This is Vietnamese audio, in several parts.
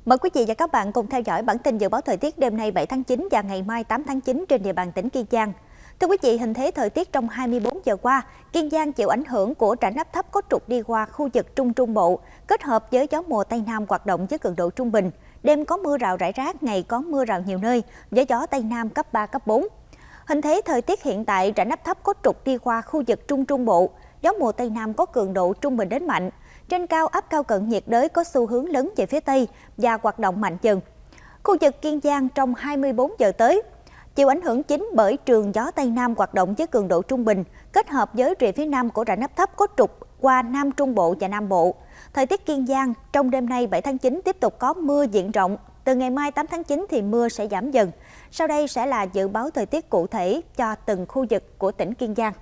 Mời quý vị và các bạn cùng theo dõi bản tin dự báo thời tiết đêm nay 7 tháng 9 và ngày mai 8 tháng 9 trên địa bàn tỉnh Kiên Giang. Thưa quý vị, hình thế thời tiết trong 24 giờ qua, Kiên Giang chịu ảnh hưởng của rãnh áp thấp có trục đi qua khu vực Trung Trung Bộ, kết hợp với gió mùa Tây Nam hoạt động với cường độ trung bình. Đêm có mưa rào rải rác, ngày có mưa rào nhiều nơi, với gió Tây Nam cấp 3, cấp 4. Hình thế thời tiết hiện tại, rãnh áp thấp có trục đi qua khu vực Trung Trung Bộ, gió mùa Tây Nam có cường độ trung bình đến mạnh. Trên cao, áp cao cận nhiệt đới có xu hướng lấn về phía Tây và hoạt động mạnh dần. Khu vực Kiên Giang trong 24 giờ tới, chịu ảnh hưởng chính bởi trường gió Tây Nam hoạt động với cường độ trung bình, kết hợp với rìa phía Nam của rãnh áp thấp có trục qua Nam Trung Bộ và Nam Bộ. Thời tiết Kiên Giang trong đêm nay 7 tháng 9 tiếp tục có mưa diện rộng. Từ ngày mai 8 tháng 9 thì mưa sẽ giảm dần. Sau đây sẽ là dự báo thời tiết cụ thể cho từng khu vực của tỉnh Kiên Giang.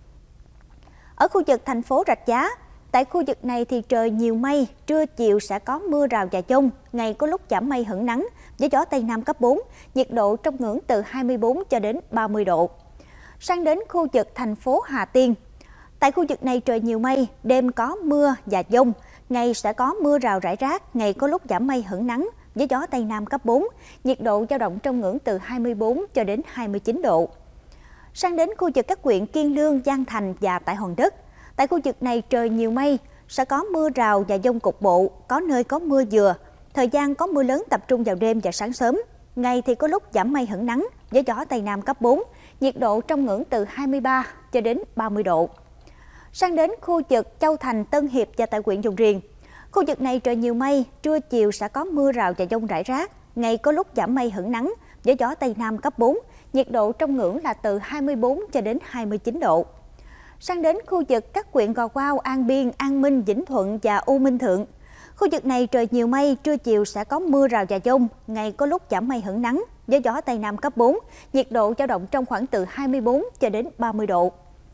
Ở khu vực thành phố Rạch Giá, tại khu vực này thì trời nhiều mây, trưa chiều sẽ có mưa rào và dông, ngày có lúc giảm mây hửng nắng, với gió Tây Nam cấp 4, nhiệt độ trong ngưỡng từ 24 cho đến 30 độ. Sang đến khu vực thành phố Hà Tiên, tại khu vực này trời nhiều mây, đêm có mưa và dông, ngày sẽ có mưa rào rải rác, ngày có lúc giảm mây hửng nắng, với gió Tây Nam cấp 4, nhiệt độ dao động trong ngưỡng từ 24 cho đến 29 độ. Sang đến khu vực các huyện Kiên Lương, Giang Thành và tại Hòn Đất, tại khu vực này trời nhiều mây, sẽ có mưa rào và dông cục bộ, có nơi có mưa vừa. Thời gian có mưa lớn tập trung vào đêm và sáng sớm. Ngày thì có lúc giảm mây hửng nắng, với gió Tây Nam cấp 4, nhiệt độ trong ngưỡng từ 23 cho đến 30 độ. Sang đến khu vực Châu Thành, Tân Hiệp và tại huyện Dầu Riềng, khu vực này trời nhiều mây, trưa chiều sẽ có mưa rào và dông rải rác. Ngày có lúc giảm mây hửng nắng, với gió Tây Nam cấp 4, nhiệt độ trong ngưỡng là từ 24 cho đến 29 độ. Sang đến khu vực các huyện Gò Quao, An Biên, An Minh, Vĩnh Thuận và U Minh Thượng. Khu vực này trời nhiều mây, trưa chiều sẽ có mưa rào và dông, ngày có lúc giảm mây hửng nắng, với gió Tây Nam cấp 4, nhiệt độ dao động trong khoảng từ 24 cho đến 30 độ.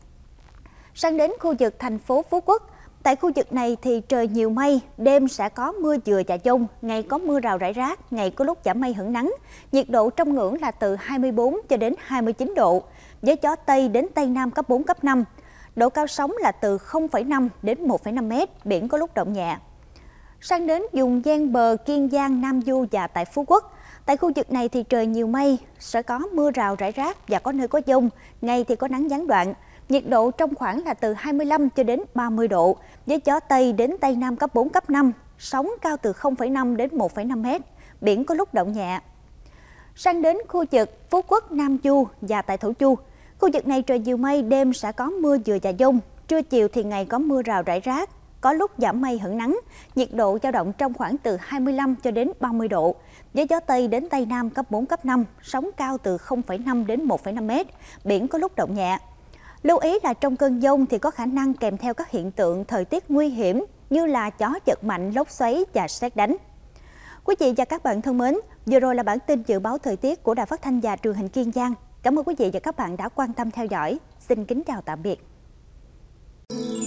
Sang đến khu vực thành phố Phú Quốc, tại khu vực này thì trời nhiều mây, đêm sẽ có mưa vừa và dông, ngày có mưa rào rải rác, ngày có lúc giảm mây hửng nắng, nhiệt độ trong ngưỡng là từ 24 cho đến 29 độ, với gió Tây đến Tây Nam cấp 4, cấp 5. Độ cao sóng là từ 0,5 đến 1,5 m, biển có lúc động nhẹ. Sang đến vùng ven bờ Kiên Giang, Nam Du và tại Phú Quốc, tại khu vực này thì trời nhiều mây, sẽ có mưa rào rải rác và có nơi có dông, ngày thì có nắng gián đoạn. Nhiệt độ trong khoảng là từ 25 cho đến 30 độ, với gió Tây đến Tây Nam cấp 4, cấp 5, sóng cao từ 0,5 đến 1,5 m, biển có lúc động nhẹ. Sang đến khu vực Phú Quốc, Nam Du và tại Thổ Chu, khu vực này trời nhiều mây, đêm sẽ có mưa vừa và dông, trưa chiều thì ngày có mưa rào rải rác, có lúc giảm mây hửng nắng, nhiệt độ dao động trong khoảng từ 25 cho đến 30 độ, với gió Tây đến Tây Nam cấp 4, cấp 5, sóng cao từ 0,5 đến 1,5 m, biển có lúc động nhẹ. Lưu ý là trong cơn dông thì có khả năng kèm theo các hiện tượng thời tiết nguy hiểm như là gió giật mạnh, lốc xoáy và sét đánh. Quý vị và các bạn thân mến, vừa rồi là bản tin dự báo thời tiết của Đài Phát thanh và Truyền hình Kiên Giang. Cảm ơn quý vị và các bạn đã quan tâm theo dõi. Xin kính chào tạm biệt.